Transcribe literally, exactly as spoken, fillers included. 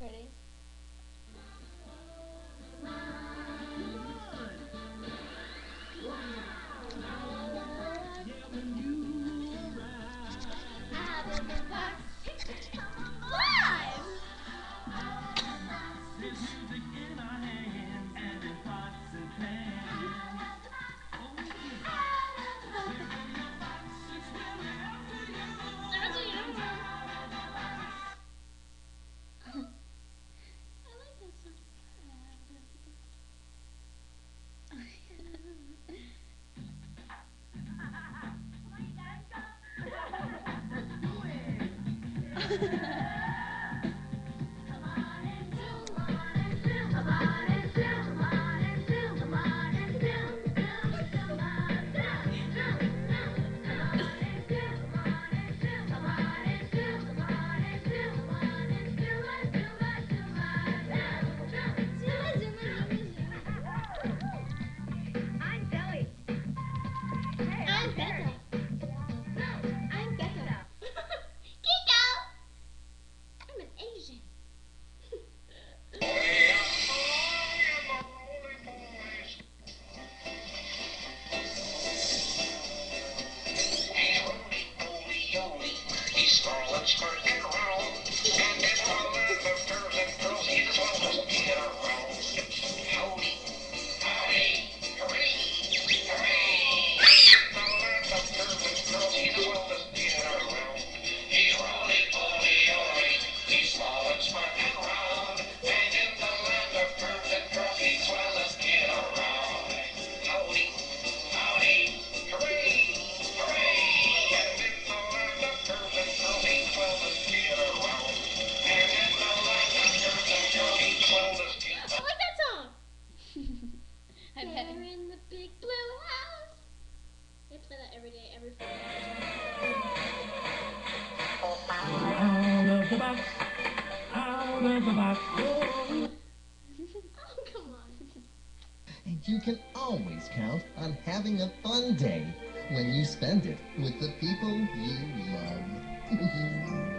Ready? I'm Becca. I'm Becca. Kiko! I'm an Asian. He's small and smart and round, and in all the curves and curls, he's as well as get around. Howdy, howdy, hooray, hooray! In all the curves and curls, he's as well as get around. He's roly poly oly, he's small and smart and round, and in the land of curves and curls, he's as well as get around. Howdy, howdy, hooray, hooray! And in the land of curves and curls, he's as well as get around. And in the land of curves and curls, he's as well as get around. I like that song. I've They're had in the big blue house. They play that every day, every Friday. Out of the box, out of the box. Oh, come on. And you can always count on having a fun day when you spend it with the people you love.